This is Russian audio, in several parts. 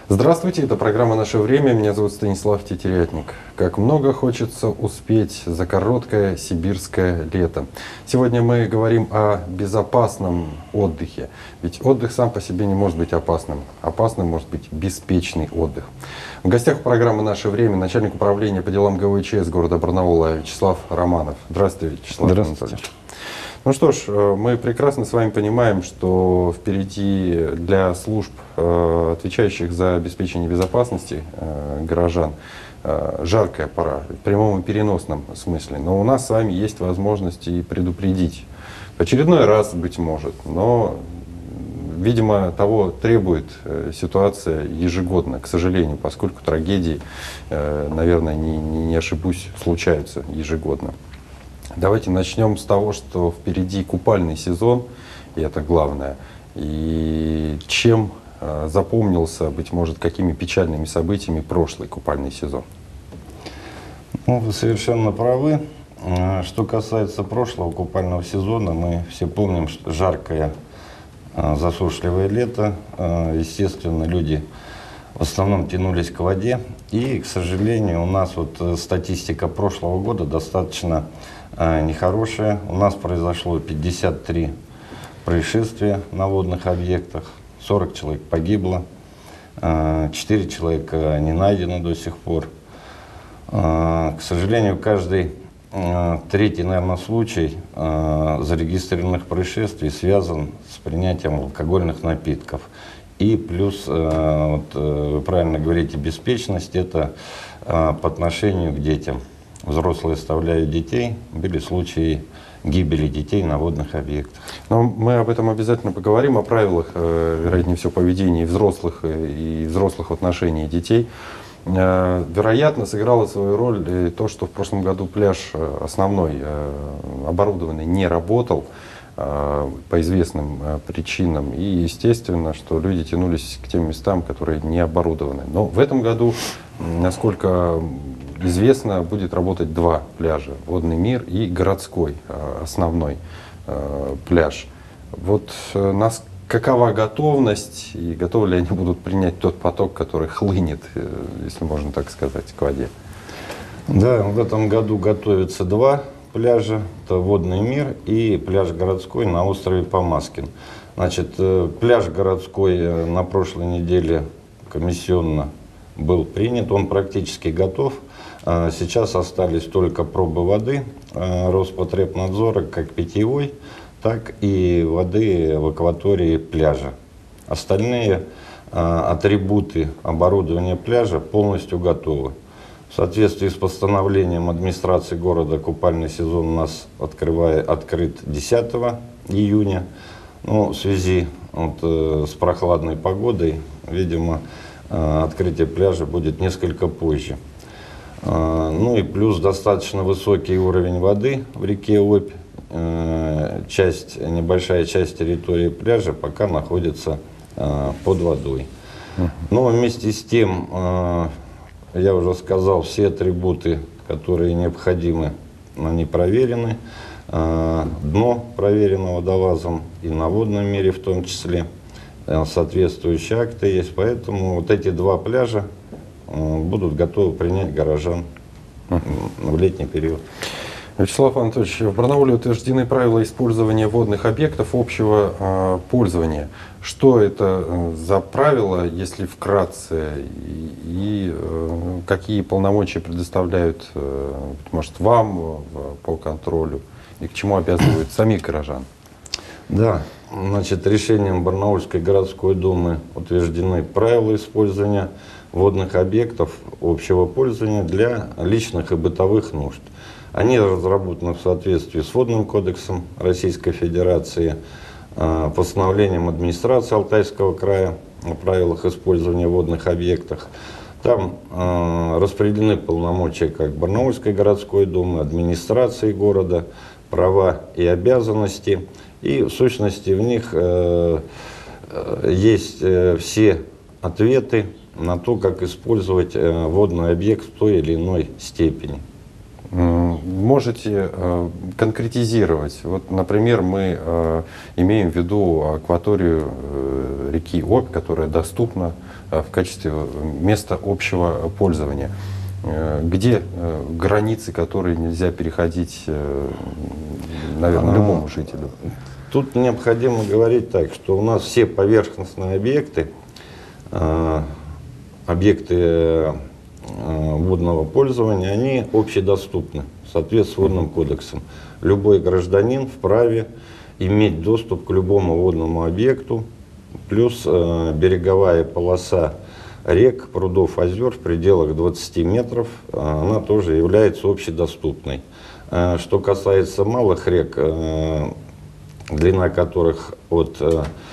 Здравствуйте, это программа «Наше время». Меня зовут Станислав Тетерятник. Как много хочется успеть за короткое сибирское лето. Сегодня мы говорим о безопасном отдыхе. Ведь отдых сам по себе не может быть опасным. Опасным может быть беспечный отдых. В гостях программы «Наше время» начальник управления по делам ГВЧС города Барнаула Вячеслав Романов. Здравствуйте, Вячеслав. Здравствуйте. Ну что ж, мы прекрасно с вами понимаем, что впереди для служб, отвечающих за обеспечение безопасности горожан, жаркая пора, в прямом и переносном смысле. Но у нас с вами есть возможность и предупредить. В очередной раз, быть может, но, видимо, того требует ситуация ежегодно, к сожалению, поскольку трагедии, наверное, не ошибусь, случаются ежегодно. Давайте начнем с того, что впереди купальный сезон, и это главное. И чем запомнился, быть может, какими печальными событиями прошлый купальный сезон? Ну, вы совершенно правы. Что касается прошлого купального сезона, мы все помним, что жаркое, засушливое лето. Естественно, люди в основном тянулись к воде. И, к сожалению, у нас вот статистика прошлого года достаточно нехорошая. У нас произошло 53 происшествия на водных объектах, 40 человек погибло, 4 человека не найдено до сих пор. К сожалению, каждый третий, наверное, случай зарегистрированных происшествий связан с принятием алкогольных напитков. И плюс, вот, вы правильно говорите, беспечность – это по отношению к детям. Взрослые оставляют детей, были случаи гибели детей на водных объектах. Но мы об этом обязательно поговорим, о правилах, вероятнее всего, поведения взрослых и взрослых в отношении детей. Вероятно, сыграло свою роль то, что в прошлом году пляж основной оборудованный не работал по известным причинам. И естественно, что люди тянулись к тем местам, которые не оборудованы. Но в этом году, насколько известно, будет работать два пляжа. Водный мир и городской основной пляж. Вот какова готовность и готовы ли они будут принять тот поток, который хлынет, если можно так сказать, к воде? Да, в этом году готовятся два пляжа. Это Водный мир и пляж городской на острове Помазкин. Значит, пляж городской на прошлой неделе комиссионно был принят, он практически готов. Сейчас остались только пробы воды Роспотребнадзора, как питьевой, так и воды в акватории пляжа. Остальные атрибуты оборудования пляжа полностью готовы. В соответствии с постановлением администрации города купальный сезон у нас открыт 10 июня. Но в связи с прохладной погодой, видимо, открытие пляжа будет несколько позже. Ну и плюс достаточно высокий уровень воды в реке Обь. Небольшая часть территории пляжа пока находится под водой. Но вместе с тем, я уже сказал, все атрибуты, которые необходимы, они проверены. Дно проверено водолазом и на водном мире в том числе. Соответствующие акты есть. Поэтому вот эти два пляжа будут готовы принять горожан в летний период. Вячеслав Анатольевич, в Барнауле утверждены правила использования водных объектов общего пользования. Что это за правила, если вкратце, и какие полномочия предоставляют, может, вам по контролю, и к чему обязывают самих горожан? Да, значит, решением Барнаульской городской думы утверждены правила использования водных объектов общего пользования для личных и бытовых нужд. Они разработаны в соответствии с Водным кодексом Российской Федерации, постановлением администрации Алтайского края о правилах использования водных объектов. Там распределены полномочия как Барнаульской городской думы, администрации города, права и обязанности. И в сущности в них есть все ответы на то, как использовать водный объект в той или иной степени. Можете конкретизировать? Вот, например, мы имеем в виду акваторию реки Обь, которая доступна в качестве места общего пользования. Где границы, которые нельзя переходить, наверное, любому жителю? Тут необходимо говорить так, что у нас все поверхностные объекты, водного пользования, они общедоступны в соответствии с водным кодексом. Любой гражданин вправе иметь доступ к любому водному объекту, плюс береговая полоса рек, прудов, озер в пределах 20 метров, она тоже является общедоступной. Что касается малых рек, длина которых от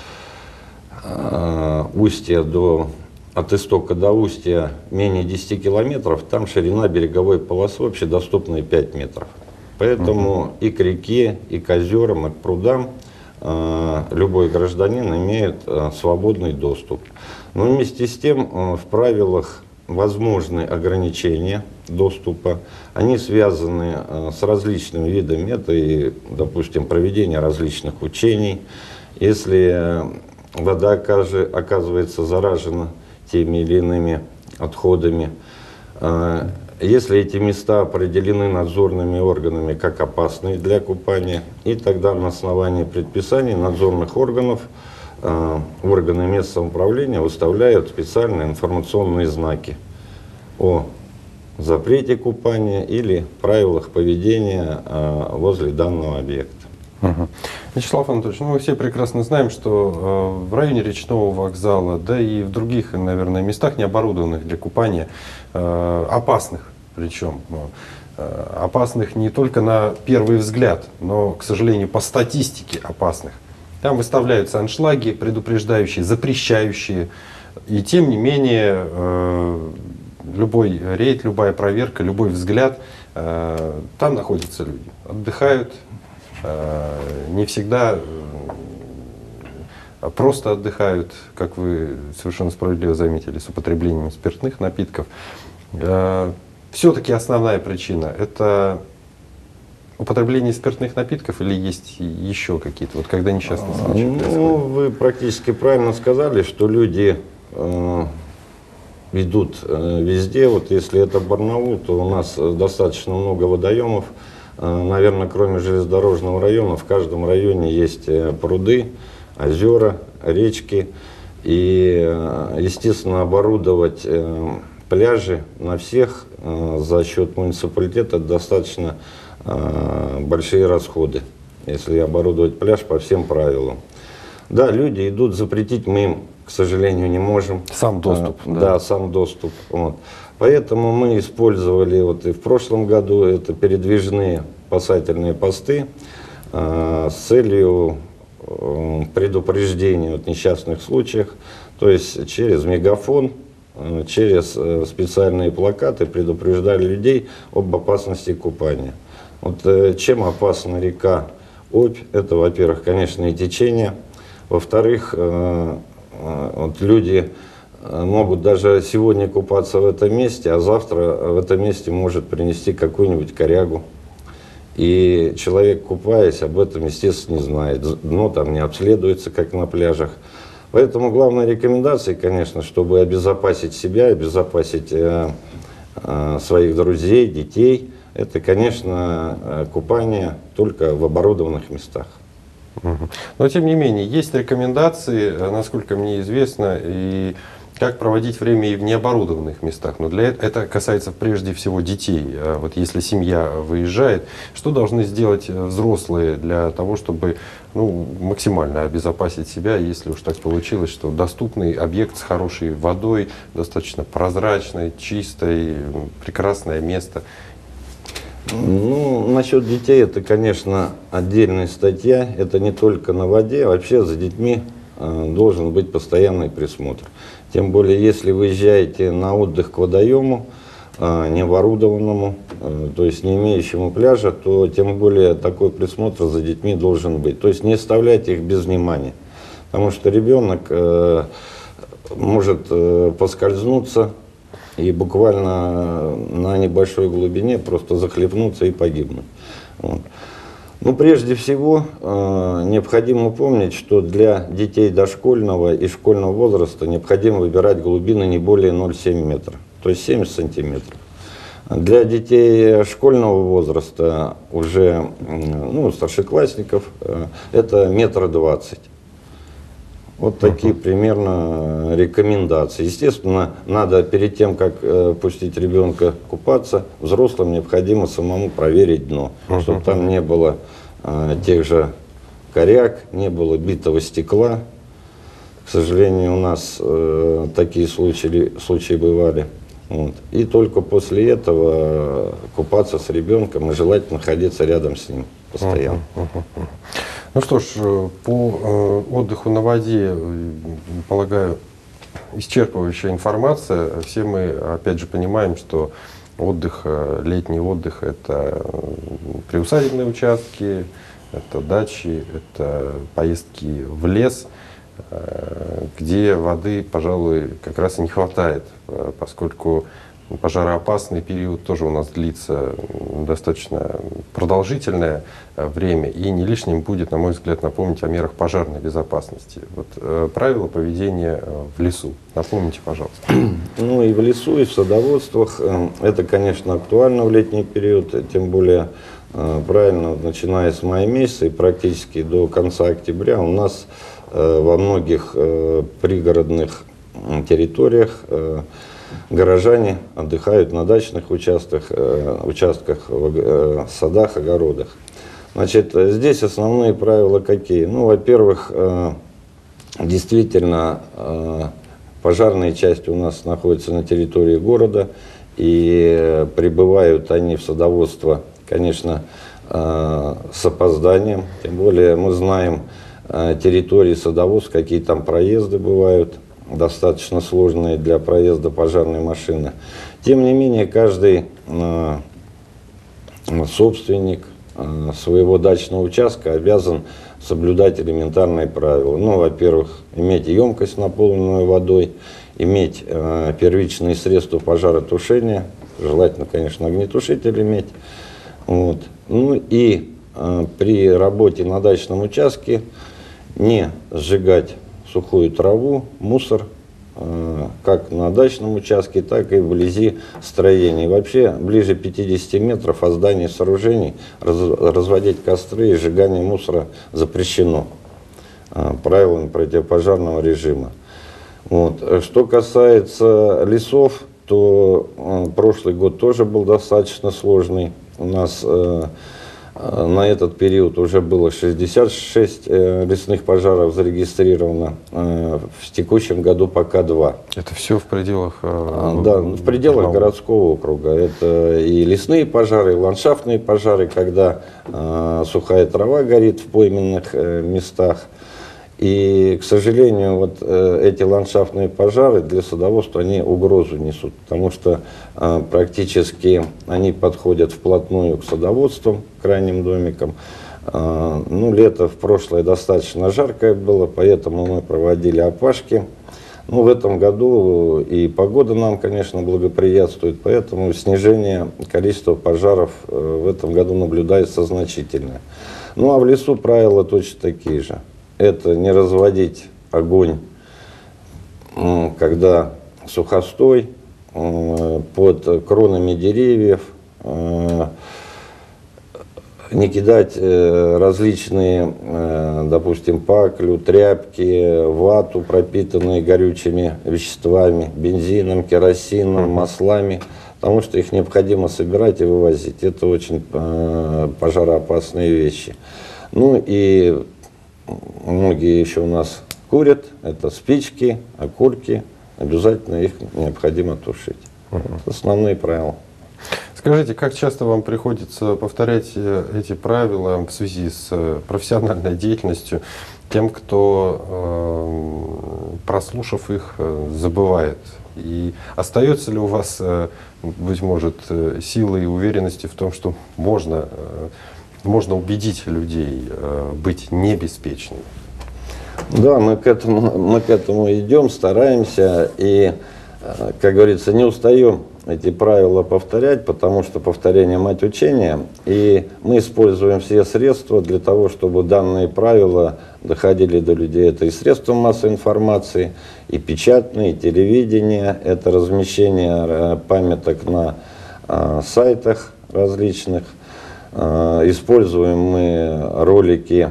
истока до устья менее 10 километров, там ширина береговой полосы общедоступная 5 метров. Поэтому и к реке, и к озерам, и к прудам любой гражданин имеет свободный доступ. Но вместе с тем в правилах возможны ограничения доступа. Они связаны с различными видами. Это и, допустим, проведение различных учений. Если вода оказывается заражена теми или иными отходами, если эти места определены надзорными органами как опасные для купания, и тогда на основании предписаний надзорных органов органы местного самоуправления выставляют специальные информационные знаки о запрете купания или правилах поведения возле данного объекта. Вячеслав Анатольевич, мы все прекрасно знаем, что в районе речного вокзала, да и в других, наверное, местах, не оборудованных для купания, опасных, причем опасных не только на первый взгляд, но, к сожалению, по статистике опасных. Там выставляются аншлаги, предупреждающие, запрещающие, и тем не менее любой рейд, любая проверка, любой взгляд, там находятся люди, отдыхают. Не всегда просто отдыхают, как вы совершенно справедливо заметили, с употреблением спиртных напитков. Все-таки основная причина – это употребление спиртных напитков или есть еще какие-то, вот когда несчастные случаи происходят? Ну, вы практически правильно сказали, что люди идут везде. Вот если это Барнаул, то у нас достаточно много водоемов. Наверное, кроме железнодорожного района, в каждом районе есть пруды, озера, речки. И, естественно, оборудовать пляжи на всех за счет муниципалитета достаточно большие расходы, если оборудовать пляж по всем правилам. Да, люди идут, запретить мы им, к сожалению, не можем. Сам доступ. Да, сам доступ. Вот. Поэтому мы использовали вот и в прошлом году это передвижные спасательные посты с целью предупреждения от несчастных случаев, то есть через мегафон, через специальные плакаты предупреждали людей об опасности купания. Вот чем опасна река Обь? Это, во-первых, конечно, и течение. Во-вторых, вот люди могут даже сегодня купаться в этом месте, а завтра в этом месте может принести какую-нибудь корягу. И человек, купаясь, об этом, естественно, не знает. Дно там не обследуется, как на пляжах. Поэтому главная рекомендация, конечно, чтобы обезопасить себя, обезопасить своих друзей, детей, это, конечно, купание только в оборудованных местах. Но, тем не менее, есть рекомендации, насколько мне известно, и как проводить время и в необорудованных местах. Но для этого это касается прежде всего детей. Вот если семья выезжает, что должны сделать взрослые для того, чтобы максимально обезопасить себя, если уж так получилось, что доступный объект с хорошей водой, достаточно прозрачной, чистой, прекрасное место? Ну, насчет детей, это, конечно, отдельная статья. Это не только на воде, вообще за детьми должен быть постоянный присмотр. Тем более, если вы езжаете на отдых к водоему, необорудованному, то есть не имеющему пляжа, то тем более такой присмотр за детьми должен быть. То есть не оставляйте их без внимания, потому что ребенок может поскользнуться, и буквально на небольшой глубине просто захлебнуться и погибнуть. Вот. Ну, прежде всего, необходимо помнить, что для детей дошкольного и школьного возраста необходимо выбирать глубины не более 0,7 метра, то есть 70 сантиметров. Для детей школьного возраста, уже старшеклассников, это 1,20 м. Вот такие примерно рекомендации. Естественно, надо перед тем, как пустить ребенка купаться, взрослым необходимо самому проверить дно, чтобы там не было тех же коряк, не было битого стекла. К сожалению, у нас такие случаи бывали. Вот. И только после этого купаться с ребенком и желательно находиться рядом с ним постоянно. Ну что ж, по отдыху на воде, полагаю, исчерпывающая информация. Все мы, опять же, понимаем, что отдых, летний отдых — это приусадебные участки, это дачи, это поездки в лес, где воды, пожалуй, как раз и не хватает, поскольку пожароопасный период тоже у нас длится достаточно продолжительное время, и не лишним будет, на мой взгляд, напомнить о мерах пожарной безопасности. Вот правила поведения в лесу. Напомните, пожалуйста. Ну и в лесу, и в садоводствах. Это, конечно, актуально в летний период, тем более правильно, начиная с мая месяца и практически до конца октября у нас во многих пригородных территориях горожане отдыхают на дачных участках, садах, огородах. Значит, здесь основные правила какие? Ну, во-первых, действительно, пожарные части у нас находятся на территории города, и прибывают они в садоводство, конечно, с опозданием. Тем более мы знаем территории садоводств, какие там проезды бывают, достаточно сложные для проезда пожарной машины. Тем не менее, каждый собственник своего дачного участка обязан соблюдать элементарные правила. Ну, во-первых, иметь емкость, наполненную водой, иметь первичные средства пожаротушения, желательно, конечно, огнетушитель иметь. Вот. Ну и при работе на дачном участке не сжигать сухую траву, мусор, как на дачном участке, так и вблизи строений. Вообще, ближе 50 метров от зданий и сооружений разводить костры и сжигание мусора запрещено правилами противопожарного режима. Вот. Что касается лесов, то прошлый год тоже был достаточно сложный. У нас на этот период уже было 66 лесных пожаров зарегистрировано, в текущем году пока 2. Это все в пределах? Да, в пределах городского округа. Это и лесные пожары, и ландшафтные пожары, когда сухая трава горит в пойменных местах. И, к сожалению, вот эти ландшафтные пожары для садоводства, они угрозу несут, потому что практически они подходят вплотную к садоводствам, к крайним домикам. Ну, лето в прошлое достаточно жаркое было, поэтому мы проводили опашки. Ну, в этом году и погода нам, конечно, благоприятствует, поэтому снижение количества пожаров в этом году наблюдается значительное. Ну, а в лесу правила точно такие же. Это не разводить огонь, когда сухостой, под кронами деревьев, не кидать различные, допустим, паклю, тряпки, вату, пропитанные горючими веществами, бензином, керосином, маслами, потому что их необходимо собирать и вывозить. Это очень пожароопасные вещи. Ну и многие еще у нас курят, это спички, окурки, обязательно их необходимо тушить. Основные правила. Скажите, как часто вам приходится повторять эти правила в связи с профессиональной деятельностью тем, кто, прослушав их, забывает? И остается ли у вас, быть может, силы и уверенности в том, что можно убедить людей быть небеспечными? Да, мы к этому идем, стараемся. И как говорится, не устаем эти правила повторять, потому что повторение мать учения, и мы используем все средства для того, чтобы данные правила доходили до людей. Это и средства массовой информации, и печатные, и телевидение, это размещение памяток на сайтах различных. Используем мы ролики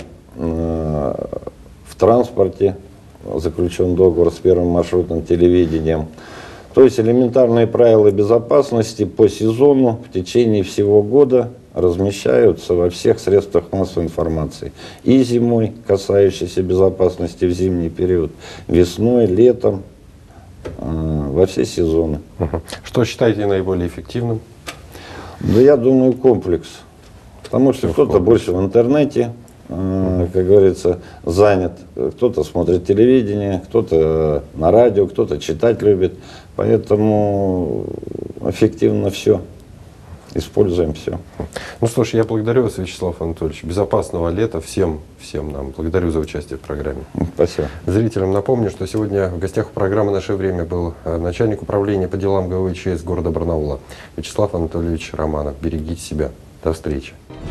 в транспорте, заключен договор с первым маршрутным телевидением. То есть элементарные правила безопасности по сезону в течение всего года размещаются во всех средствах массовой информации. И зимой, касающиеся безопасности в зимний период, весной, летом, во все сезоны. Что считаете наиболее эффективным? Да я думаю, комплекс. Потому что кто-то больше в интернете, как говорится, занят, кто-то смотрит телевидение, кто-то на радио, кто-то читать любит. Поэтому эффективно все. Используем все. Ну что ж, я благодарю вас, Вячеслав Анатольевич. Безопасного лета всем нам. Благодарю за участие в программе. Спасибо. Зрителям напомню, что сегодня в гостях у программы «Наше время» был начальник управления по делам ГВЧС города Барнаула Вячеслав Анатольевич Романов. Берегите себя. До встречи.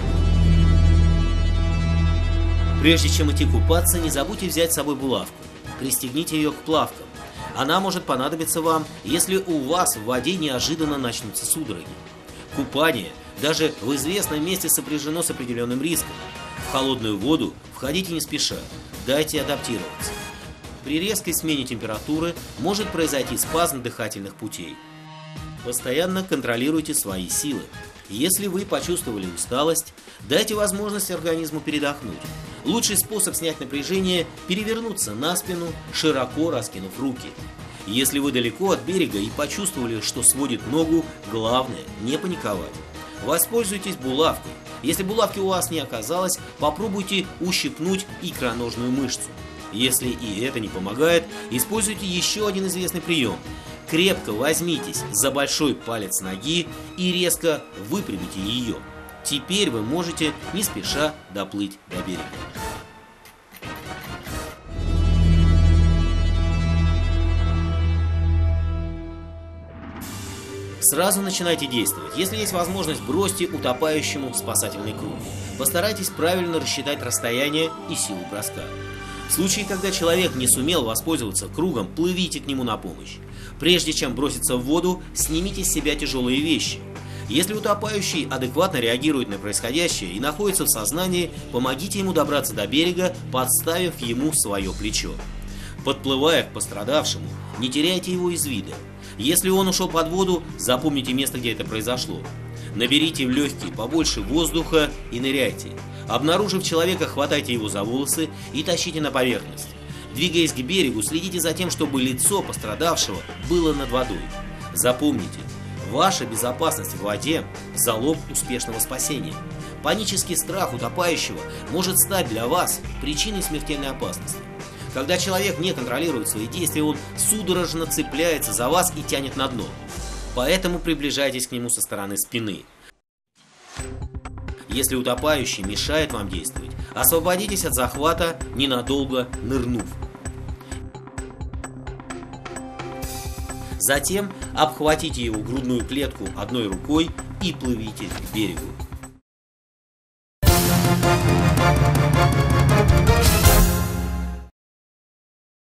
Прежде чем идти купаться, не забудьте взять с собой булавку. Пристегните ее к плавкам. Она может понадобиться вам, если у вас в воде неожиданно начнутся судороги. Купание даже в известном месте сопряжено с определенным риском. В холодную воду входите не спеша, дайте адаптироваться. При резкой смене температуры может произойти спазм дыхательных путей. Постоянно контролируйте свои силы. Если вы почувствовали усталость, дайте возможность организму передохнуть. Лучший способ снять напряжение – перевернуться на спину, широко раскинув руки. Если вы далеко от берега и почувствовали, что сводит ногу, главное – не паниковать. Воспользуйтесь булавкой. Если булавки у вас не оказалось, попробуйте ущипнуть икроножную мышцу. Если и это не помогает, используйте еще один известный прием. Крепко возьмитесь за большой палец ноги и резко выпрямите ее. Теперь вы можете не спеша доплыть до берега. Сразу начинайте действовать. Если есть возможность, бросьте утопающему спасательный круг. Постарайтесь правильно рассчитать расстояние и силу броска. В случае, когда человек не сумел воспользоваться кругом, плывите к нему на помощь. Прежде чем броситься в воду, снимите с себя тяжелые вещи. Если утопающий адекватно реагирует на происходящее и находится в сознании, помогите ему добраться до берега, подставив ему свое плечо. Подплывая к пострадавшему, не теряйте его из вида. Если он ушел под воду, запомните место, где это произошло. Наберите в легкие побольше воздуха и ныряйте. Обнаружив человека, хватайте его за волосы и тащите на поверхность. Двигаясь к берегу, следите за тем, чтобы лицо пострадавшего было над водой. Запомните, ваша безопасность в воде – залог успешного спасения. Панический страх утопающего может стать для вас причиной смертельной опасности. Когда человек не контролирует свои действия, он судорожно цепляется за вас и тянет на дно. Поэтому приближайтесь к нему со стороны спины. Если утопающий мешает вам действовать, освободитесь от захвата, ненадолго нырнув. Затем обхватите его грудную клетку одной рукой и плывите к берегу.